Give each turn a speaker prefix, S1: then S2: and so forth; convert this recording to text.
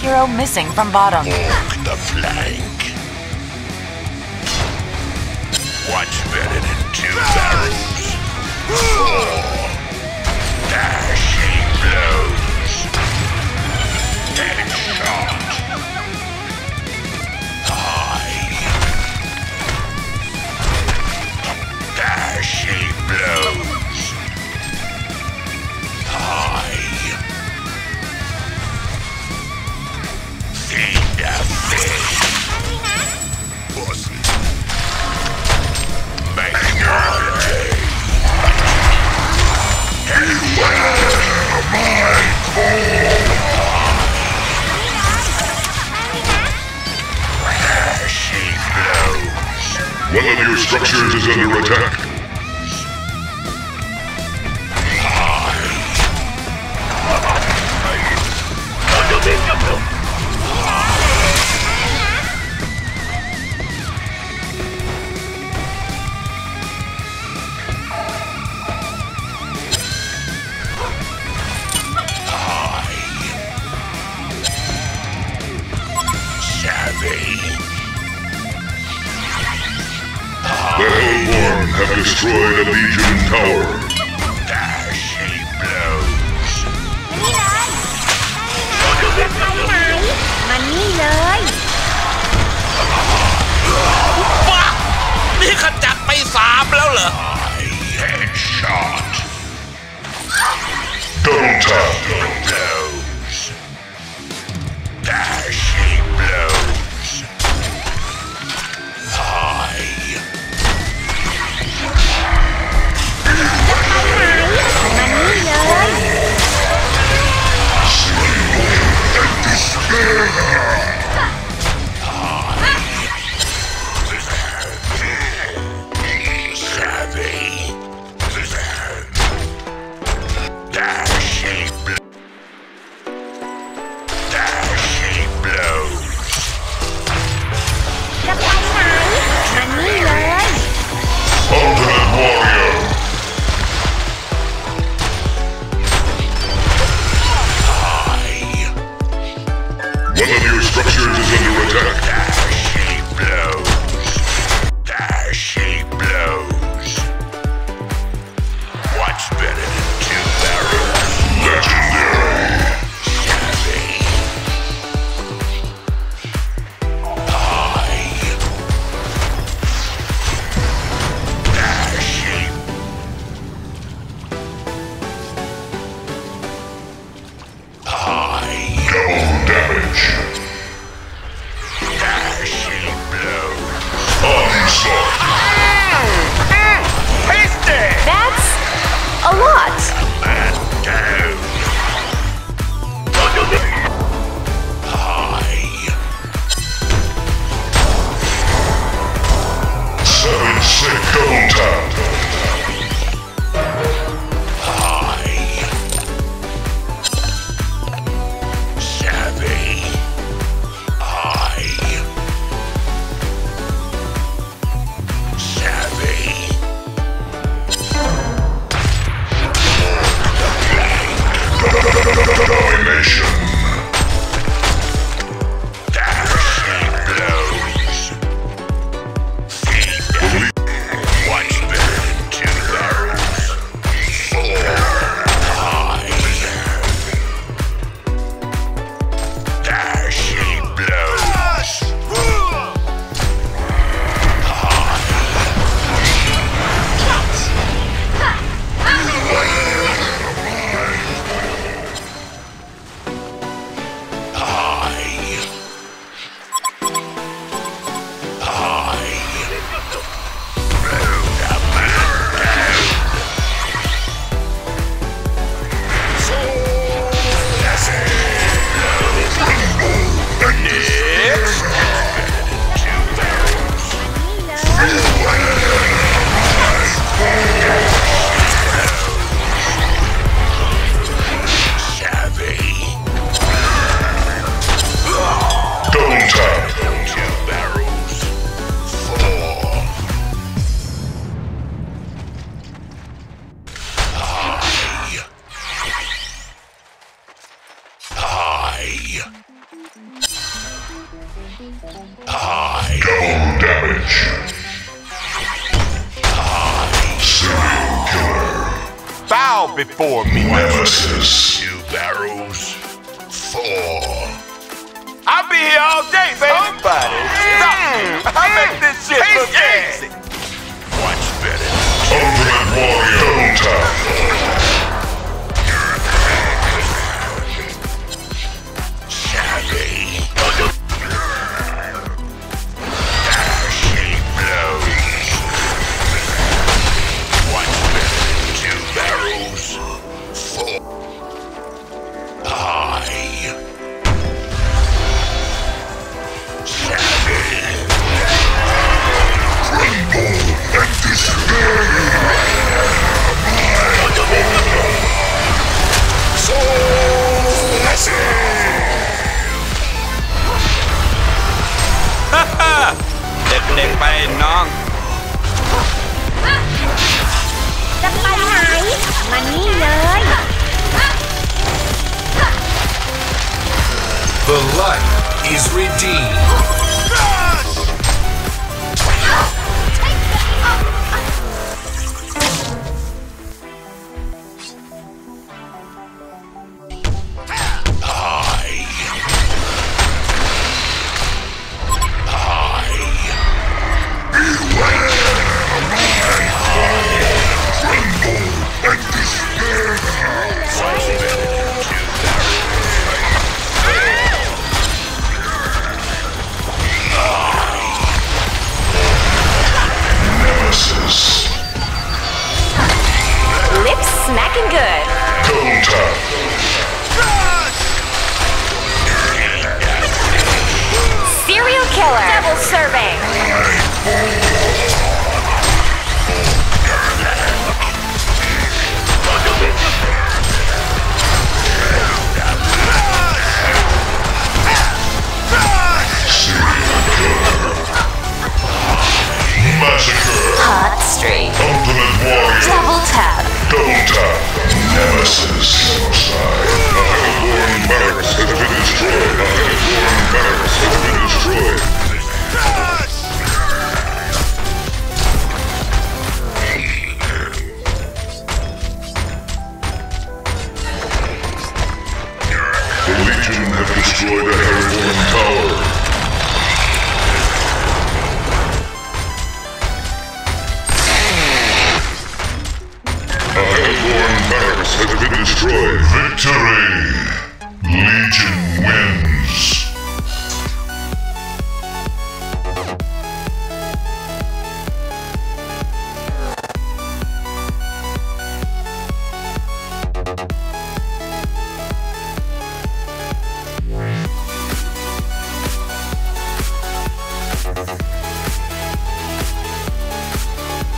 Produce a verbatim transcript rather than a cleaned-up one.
S1: hero missing from bottom.
S2: Walk the plank. What's better than two barrels? Four dashing blows. Headshot. High. Dashing blows. High. Feed the fish. Pussy. Make party. Dashing blows.
S3: One of your structures is under attack. The Hellborn have destroyed a Legion tower.
S2: Dashing blows.
S4: มันนี่เลย
S5: บ้านี่ขจัดไปสามแล้วเหรอ
S2: Headshot.
S3: Double tap.
S2: Blows. Dashing blows. High.
S4: มันนี่เลย
S2: Savvy. Dashing blows. Dashing blows.
S4: จะไปไหนมันนี่เลย
S3: Ultimate Warrior.
S2: High.
S3: One of your
S1: bow before me.
S3: Nemesis.
S2: Two barrels. Four.
S1: I'll be here all day, baby. Somebody stop me. I make this shit look easy.
S2: What's better?
S3: Ultimate Warrior Town.
S2: Savvy. Dashing blows. What's better? Two barrels. Four. I. Savvy.
S3: And despair.
S1: เด็กๆไปน้อง
S4: จะไปไหน มานี่เลย
S6: The light is redeemed.